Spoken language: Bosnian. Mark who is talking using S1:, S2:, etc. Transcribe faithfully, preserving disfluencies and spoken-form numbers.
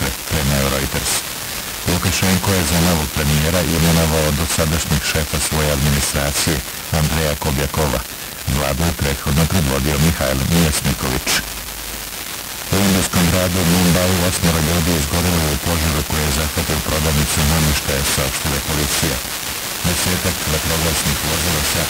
S1: pokret, preneo Reuters. Lukašenko je za novog premijera imenovao dosadašnjeg šefa svoje administracije, Andreja Kobjakova. Vladu je prethodno predvodio Mihajl Mjesniković. U indijskom gradu Mumbaju osmoro ljudi izgorelo u požaru koji je zahvatio prodavnicu namještaja, saopštila policija. Desetak vatrogasnih vozila se